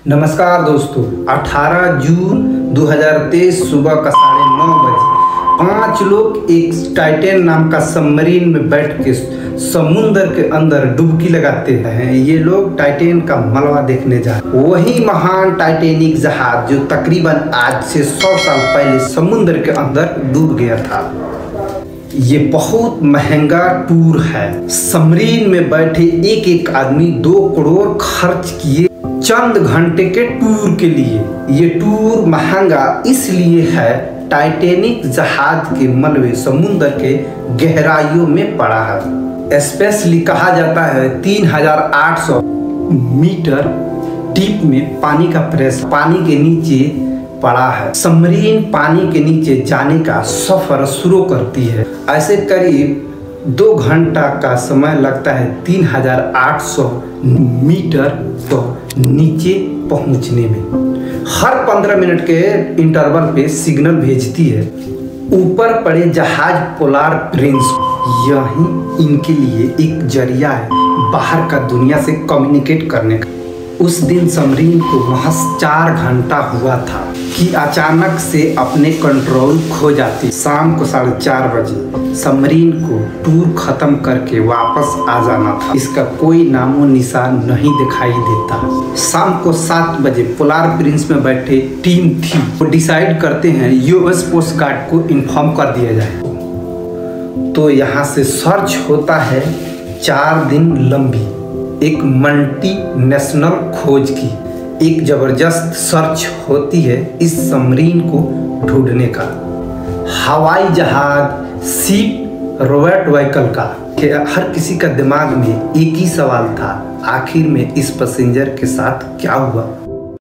नमस्कार दोस्तों, 18 जून 2023 सुबह का 9:30 बजे 5 लोग एक टाइटैन नाम का सबमरीन में बैठ के समुद्र के अंदर डुबकी लगाते हैं। ये लोग टाइटैन का मलबा देखने जा रहे हैं। वही महान टाइटैनिक जहाज जो तकरीबन आज से 100 साल पहले समुद्र के अंदर डूब गया था। ये बहुत महंगा टूर है। सबमरीन में बैठे एक एक आदमी 2 करोड़ खर्च किए चंद घंटे के टूर के लिए। ये टूर महंगा इसलिए है, टाइटैनिक जहाज के मलबे समुद्र के गहराइयों में पड़ा है। स्पेशली कहा जाता है 3800 मीटर डीप में पानी का प्रेशर पानी के नीचे पड़ा है। सबमरीन पानी के नीचे जाने का सफर शुरू करती है। ऐसे करीब 2 घंटा का समय लगता है 3800 मीटर तो नीचे पहुंचने में। हर 15 मिनट के इंटरवल पे सिग्नल भेजती है। ऊपर पड़े जहाज पोलार प्रिंस यही इनके लिए एक जरिया है बाहर का दुनिया से कम्युनिकेट करने का। उस दिन सबमरीन को महज 4 घंटा हुआ था कि अचानक से अपने कंट्रोल खो जाती। शाम को 4:30 बजे सबमरीन को टूर खत्म करके वापस आ जाना था। इसका कोई नामो निशान नहीं दिखाई देता। शाम को 7 बजे पोलार प्रिंस में बैठे टीम थी, वो डिसाइड करते हैं यूएस कोस्ट गार्ड को इन्फॉर्म कर दिया जाए। तो यहाँ से सर्च होता है 4 दिन लंबी एक मल्टी नेशनल खोज की एक जबरदस्त सर्च होती है इस सबमरीन को ढूंढने का। हवाई जहाज, शिप, रोबोट व्हीकल का हर किसी का दिमाग में एक ही सवाल था, आखिर में इस पैसेंजर के साथ क्या हुआ।